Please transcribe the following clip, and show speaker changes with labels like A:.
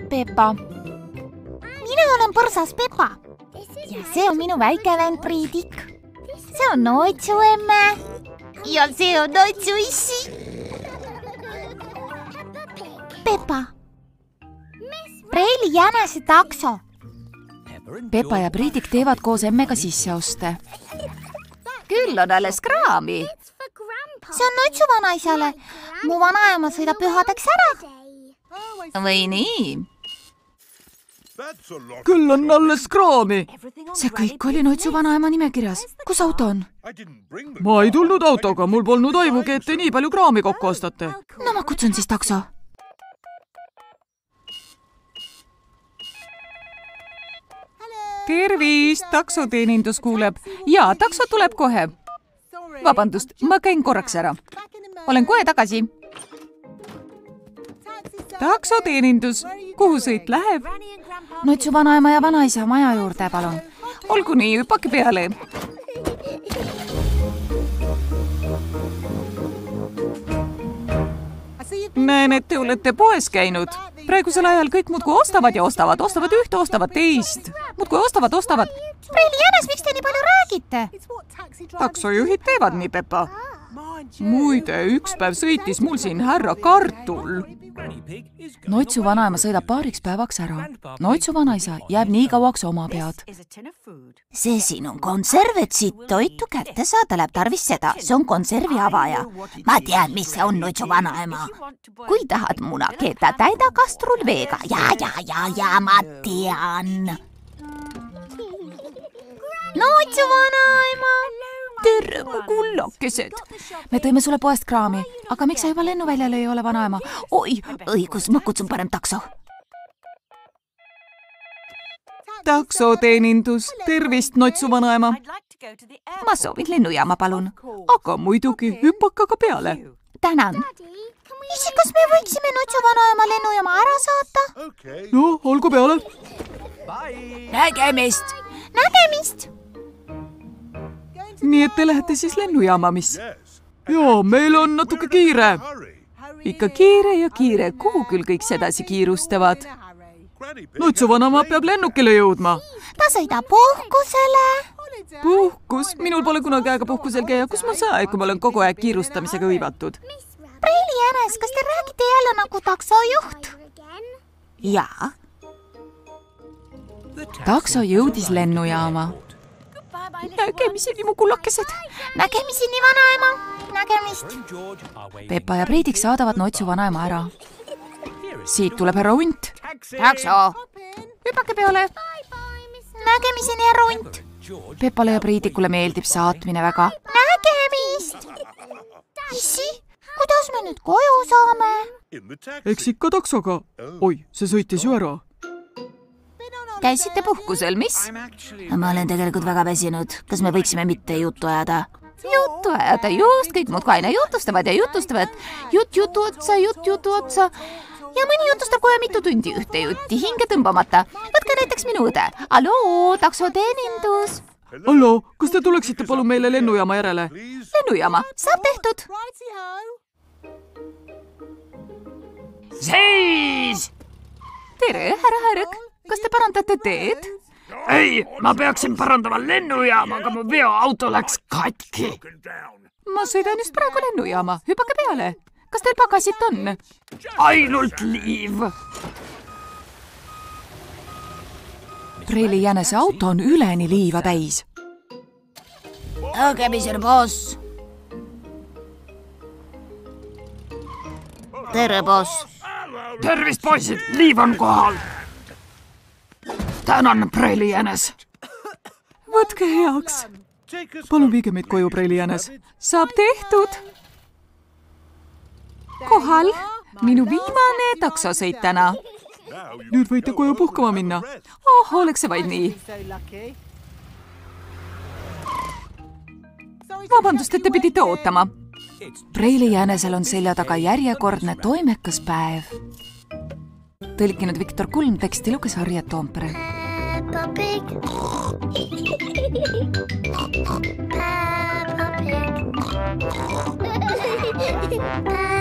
A: Peppa.
B: Mina olen põrsas Peppa. Ja see on minu väike vend Priidik. See on Noitsu emme. Ja see on Noitsu issi. Peppa. Preili jänese takso.
A: Peppa ja Priidik teevad koos emmega sisseoste. Küll on alles kraami.
B: See on Noitsu vanaisale. Mu vanaema sõidab pühadeks ära.
A: Või nii?
C: Küll on alles kraami.
A: See kõik oli Noitsu vanaema nimekirjas. Kus auto on?
C: Ma ei tulnud autoga, mul polnud aimugi, et te nii palju kraami kokku ostate.
A: No ma kutsun siis takso. Tervist, taksoteenindus kuuleb. Jaa, takso tuleb kohe. Vabandust, ma käin korraks ära. Olen kohe tagasi. Taksoteenindus, kuhu sõit läheb? Noitsu vanaema ja vanaisa maja juurde, palun. Olgu nii, hüppake peale. Näen, et te olete poes käinud. Praegusel ajal kõik muudkui ostavad ja ostavad. Ostavad ühte, ostavad teist. Muudkui ostavad.
B: Preili jänes, miks te nii palju räägite?
A: Taksojuhid teevad nii, Peppa. Muide, üks päev sõitis mul siin härra Kartul. Noitsu vanaema sõidab paariks päevaks ära. Noitsu vanaisa jääb nii kauaks oma pead.
B: See siin on konserv, et siit toitu kätte saada, läheb tarvis seda. See on konservi avaja. Ma tean, mis see on, Noitsu vanaema. Kui tahad munakeeta, täida kastrul veega. Ja, ma tean. Noitsu vanaema.
A: Tere, mu kullakesed. Me tõime sulle poest kraami, aga miks sa juba lennuväljal ei ole, vanaema?
B: Oi, õigus, ma kutsun parem takso.
C: Taksoteenindus, tervist, Noitsu vanaema.
A: Ma soovin lennujaama, palun.
C: Aga muidugi, hüppake aga peale.
A: Tänan.
B: Issi, kas me võiksime Noitsu vanaema lennujaama ära saata?
C: No, olgu peale.
A: Nägemist.
B: Nägemist.
C: Nii et te lähete siis lennujaama, mis? Jaa, meil on natuke kiire.
A: Ikka kiire ja kiire. Kuhu küll kõik sedasi kiirustavad?
C: Noitsu vanaema peab lennukile jõudma.
B: Ta sõidab puhkusele.
C: Puhkus? Minul pole kunagi aega puhkusel käia. Kus ma saa, kui ma olen kogu aeg kiirustamisega hõivatud?
B: Preili jänes, kas te räägite jälle nagu taksojuht?
A: Jaa. Takso jõudis lennujaama. Nägemiseni, mu kullakesed.
B: Nägemiseni, vanaema. Nägemist.
A: Peppa ja Priidik saadavad Noitsu vanaema ära. Siit tuleb härra Unt.
B: Takso.
A: Hüppake peale.
B: Nägemiseni, härra Unt.
A: Peppale ja Priidikule meeldib saatmine väga.
B: Nägemist. Issi, kuidas me nüüd koju saame?
C: Eks ikka taksoga. Oi, see sõitis ju ära.
A: Käisite puhkusel, mis?
B: Ma olen tegelikult väga väsinud. Kas me võiksime mitte juttu ajada?
A: Juttu ajada, just, kõik muudkui aina jutustavad ja jutustavad. Jutt jutu otsa. Ja mõni jutustab kohe mitu tundi ühte jutti, hinge tõmbamata. Võtke näiteks minu õde. Alloo, taksoteenindus.
C: Allo, kas te tuleksite palun meile lennujaama järele?
A: Lennujaama, saab tehtud.
D: Seis!
A: Tere, härra Härg. Kas te parandate teed?
D: Ei, ma peaksin parandama lennujaama, aga mu veoauto läks katki.
A: Ma sõidan just praegu lennujaama. Hüppake peale. Kas teil pagasit on?
D: Ainult liiv.
A: Preili jänese auto on üleni liiva täis.
B: Nägemiseni, boss. Tere, boss.
D: Tervist, poisid, liiv on kohal. Tänan, Preili jänes.
C: Võtke heaks. Palun viige meid koju, Preili jänes.
A: Saab tehtud. Kohal minu viimane taksosõit täna.
C: Nüüd võite koju puhkama minna.
A: Oh, oleks see vaid nii. Vabandust, et te pidite ootama. Preili jänesel on selja taga järjekordne toimekas päev. Tõlkinud Viktor Kulm, teksti luges Harriet Toompere. Peppa Pig.